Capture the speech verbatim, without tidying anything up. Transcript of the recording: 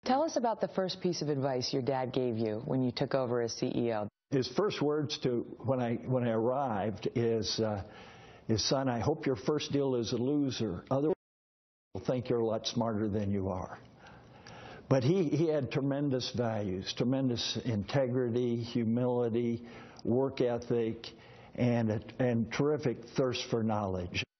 Tell us about the first piece of advice your dad gave you when you took over as C E O. His first words to when I when I arrived is, uh, "Is son, I hope your first deal is a loser. Otherwise, you'll think you're a lot smarter than you are." But he, he had tremendous values, tremendous integrity, humility, work ethic, and a and terrific thirst for knowledge.